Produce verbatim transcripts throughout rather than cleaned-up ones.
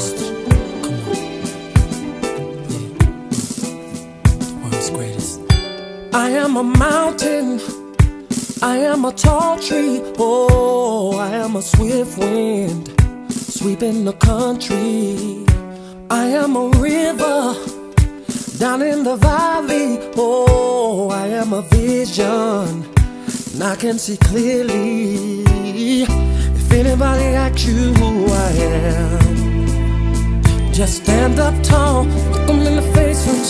greatest. Come on. Yeah. The world's greatest. I am a mountain. I am a tall tree. Oh, I am a swift wind sweeping the country. I am a river down in the valley. Oh, I am a vision, and I can see clearly. If anybody asks you who I am, just stand up tall, look them in the face and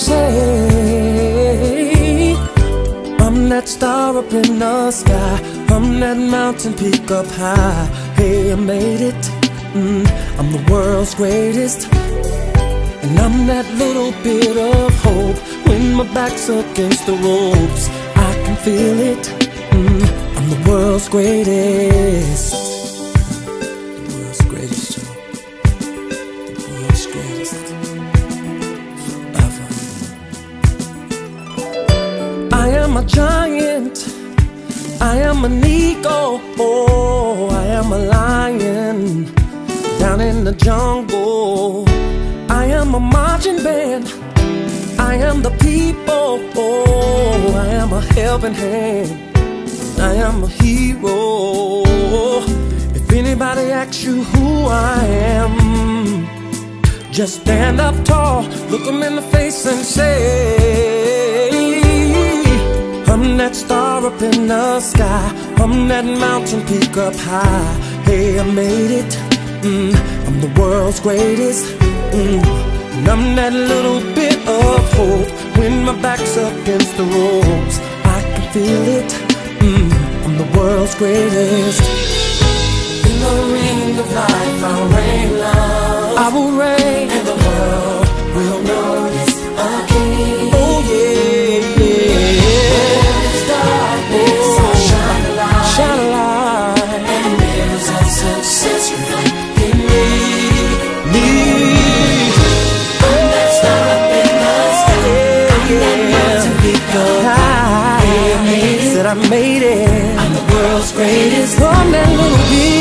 say, I'm that star up in the sky, I'm that mountain peak up high. Hey, I made it, mm, I'm the world's greatest. And I'm that little bit of hope when my back's against the ropes. I can feel it, mm, I'm the world's greatest. The world's greatest, Joe. The world's greatest. Forever. I am a giant, I am an eagle. Oh, I am a lion down in the jungle. I am a marching band, I am the people. Oh, I am a helping hand, I am a hero. If anybody asks you who I am, just stand up tall, look them in the face and say, I'm that star up in the sky, I'm that mountain peak up high. Hey, I made it, mm, I'm the world's greatest. Mm, and I'm that little bit of hope when my back's against the ropes. I can feel it, mm, I'm the world's greatest. In the ring of life I'll reign love, I will reign, and the world will notice again. Oh yeah, yeah. There's darkness, oh, I'll shine a light, shine a light, and the mirrors of success reflect in me, me. I made it, I'm the world's greatest. I'm that little bit